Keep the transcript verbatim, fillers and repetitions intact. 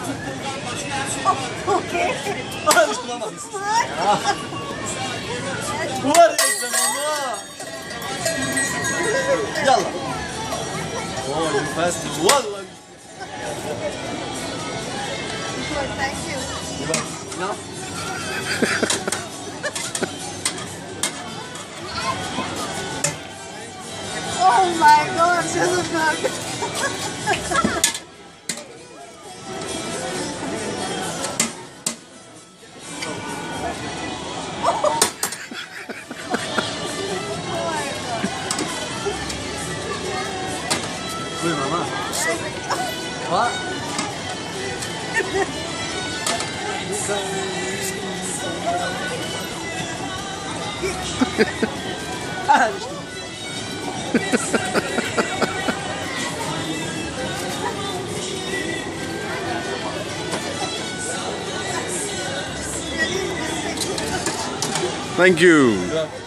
Okay. Alıştıramadınız. Var ya sen ama. Yalla. Oh, you fast. Vallahi. Good, thank you. No. Oh my God, this is good. Buyurun ama. Ha? Ah, işte. Thank you.